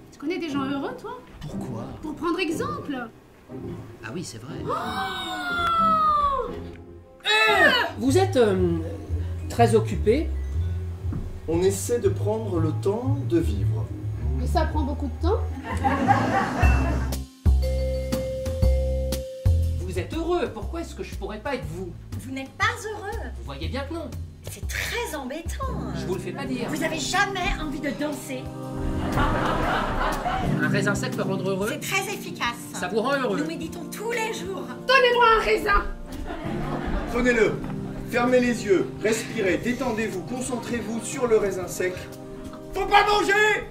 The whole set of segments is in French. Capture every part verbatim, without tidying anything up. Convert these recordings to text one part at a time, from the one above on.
Tu connais des gens heureux, toi? Pourquoi? Pour prendre exemple. Ah oui, c'est vrai. Oh euh, vous êtes euh, très occupé. On essaie de prendre le temps de vivre. Et ça prend beaucoup de temps? Vous êtes heureux, pourquoi est-ce que je pourrais pas être vous? Vous n'êtes pas heureux. Vous voyez bien que non. C'est très embêtant. Je vous le fais pas dire. Vous avez jamais envie de danser. Un raisin sec peut rendre heureux. C'est très efficace. Ça vous rend heureux. Nous méditons tous les jours. Donnez-moi un raisin. Prenez-le. Fermez les yeux, respirez, détendez-vous, concentrez-vous sur le raisin sec. Faut pas manger!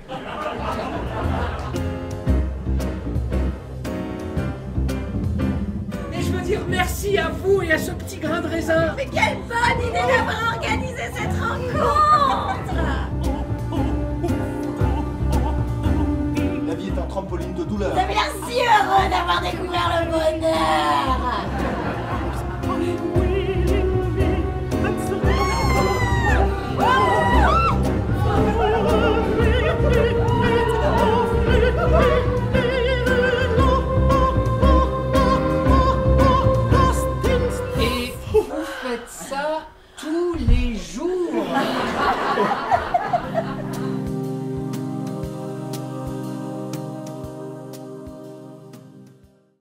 Et je veux dire merci à vous et à ce petit grain de raisin. Mais quelle bonne idée d'avoir organisé cette rencontre! La vie est un trampoline de douleur. Vous avez l'air si heureux d'avoir découvert le bonheur!